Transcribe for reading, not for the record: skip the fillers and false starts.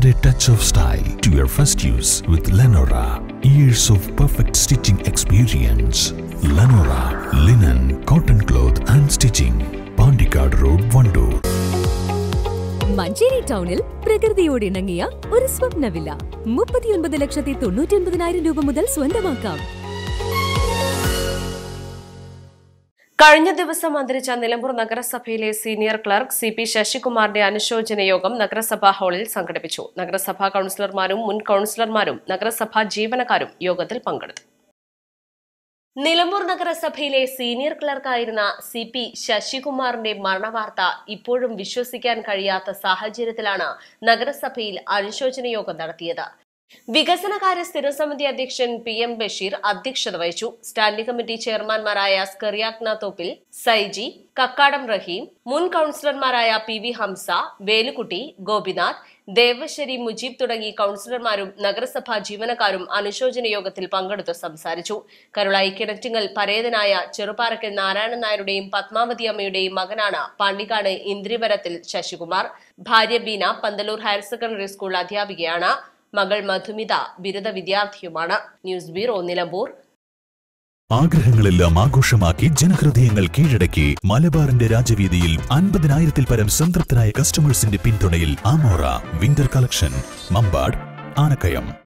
Add a touch of style to your first use with Lenora. Years of perfect stitching experience. Lenora linen, cotton cloth and stitching. Pandikad Road, Vandoor. Manjeri ടൗണിൽ പ്രകൃതിയോട് ഇണങ്ങിയ ഒരു സ്വപ്ന villa 39,99,000 രൂപ മുതൽ സ്വന്തമാക്കാം. കഴിഞ്ഞ ദിവസം അന്തരിച്ച നിലമ്പൂർ നഗരസഭയിലെ സീനിയർ ക്ലർക്ക് CP ശശികുമാറിന്റെ അനുശോചന യോഗം നഗരസഭാ ഹാളിൽ സംഘടിപ്പിച്ചു. നഗരസഭാ കൌൺസിലർമാരും മുൻ കൌൺസിലർമാരും നഗരസഭാ ജീവനക്കാരും യോഗത്തിൽ പങ്കെടുത്തു. നിലമ്പൂർ നഗരസഭയിലെ സീനിയർ ക്ലർക്കായിരുന്ന CP ശശികുമാറിന്റെ മരണവാർത്ത ഇപ്പോഴും വിശ്വസിക്കാൻ കഴിയാത്ത സാഹചര്യത്തിലാണ് നഗരസഭയിൽ അനുശോചന യോഗം നടത്തിയത്. വികസനകാര്യ സ്ഥിരസമിതി അധ്യക്ഷൻ PM ബഷീർ അധ്യക്ഷത വഹിച്ചു. സ്റ്റാൻഡിംഗ് കമ്മിറ്റി ചെയർമാൻമാരായ സ്കറിയാക്ന തോപ്പിൽ, സൈജി, കക്കാടം റഹീം, മുൻ കൌൺസിലർമാരായ PV ഹംസ, വേലുകുട്ടി, ഗോപിനാഥ്, ദേവശ്ശേരി മുജീബ് തുടങ്ങി കൌൺസിലർമാരും നഗരസഭാ ജീവനക്കാരും അനുശോചന യോഗത്തിൽ പങ്കെടുത്തു സംസാരിച്ചു. കരുളായി കിണറ്റിങ്ങൽ പരേതനായ ചെറുപാറക്കൽ നാരായണൻ നായരുടെയും പത്മാവതി അമ്മയുടെയും മകനാണ് പാണ്ടിക്കാട് ഇന്ദ്രിവരത്തിൽ ശശികുമാർ. ഭാര്യ Beena Pandalur higher secondary school അധ്യാപികയാണ്. മകൾ മധുമിത ബിരുദ വിദ്യാർത്ഥിയുമാണ്. News bureau, Nilambur. ആഗ്രഹങ്ങളെല്ലാം ആഘോഷമാക്കി ജനഹൃദയങ്ങൾ കീഴടക്കി മലബാറിന്റെ രാജവീതിയിൽ 50,000-ൽ പരം സംതൃപ്തരായ കസ്റ്റമേഴ്സിന്റെ പിന്തുണയിൽ Amora winter collection, Mambad, Anakkayam.